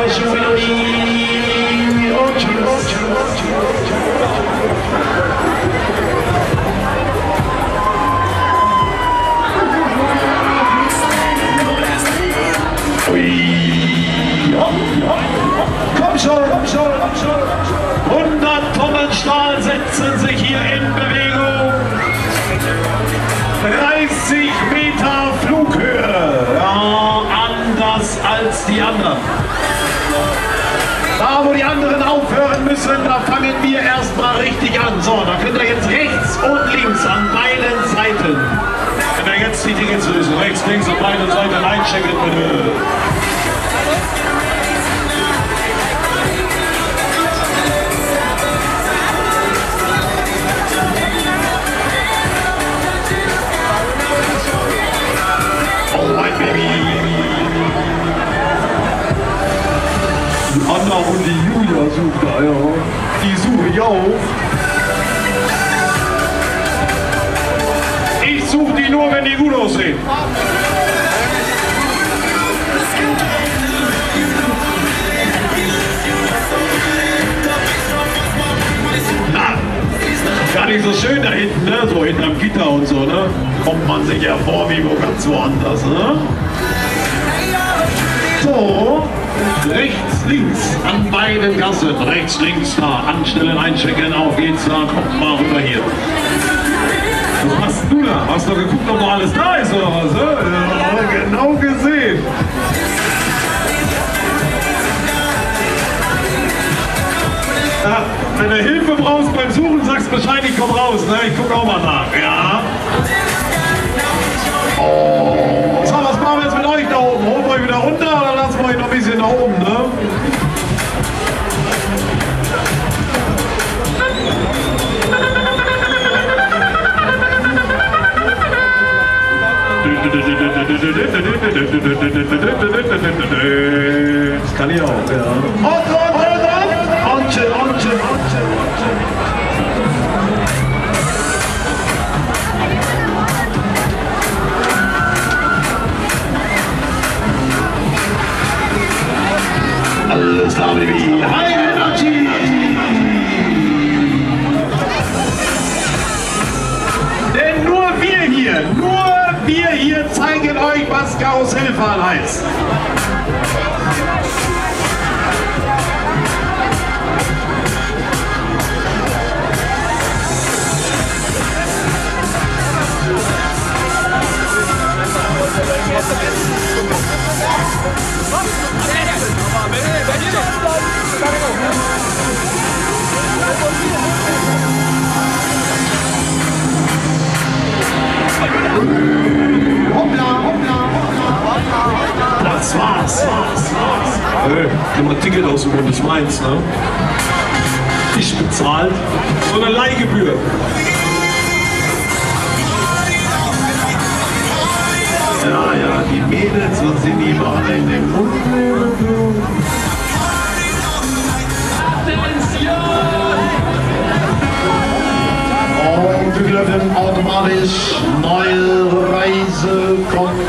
und tschüss. Komm schon, komm schon, komm schon. 100 Tonnen Stahl setzen sich hier in Bewegung. 30 Meter Flughöhe. Ja, anders als die anderen. Da, wo die anderen aufhören müssen, da fangen wir erstmal richtig an. So, da könnt ihr jetzt rechts und links an beiden Seiten. Wenn ihr jetzt die Tickets lösen, rechts, links an beiden Seiten einchecken bitte. Anna und die Julia sucht da, ja. Die suche ich auch. Ich suche die nur, wenn die gut aussehen. Na, gar nicht so schön da hinten, ne? So hinterm Gitter und so, ne? Kommt man sich ja vor wie wo ganz woanders, ne? So, rechts, links an beiden Gassen, rechts, links da, anstellen, einchecken, auf geht's da, kommt mal rüber hier. Was machst du da? Hast du geguckt, ob noch alles da ist oder was? Ja, genau gesehen. Ja, wenn du Hilfe brauchst beim Suchen, sagst Bescheid, ich komm raus, ne? Ich guck auch mal nach, ja. Oh. So, was machen wir jetzt mit euch da oben? Holen wir euch wieder runter oder lassen wir euch noch ein bisschen da oben, ne? Das kann ich auch, ja. Und chill. Alles klar, Baby. High Energy! Denn nur wir hier zeigen euch, was Karussellfahren heißt. Das war's. Nimm mal ein Ticket aussuchen, das ist meins, ne? Ich bezahlt. So eine Leihgebühr. Ja, die Mädels, was sind die mal in den Mund? Und wir werden automatisch neue Reise kommen.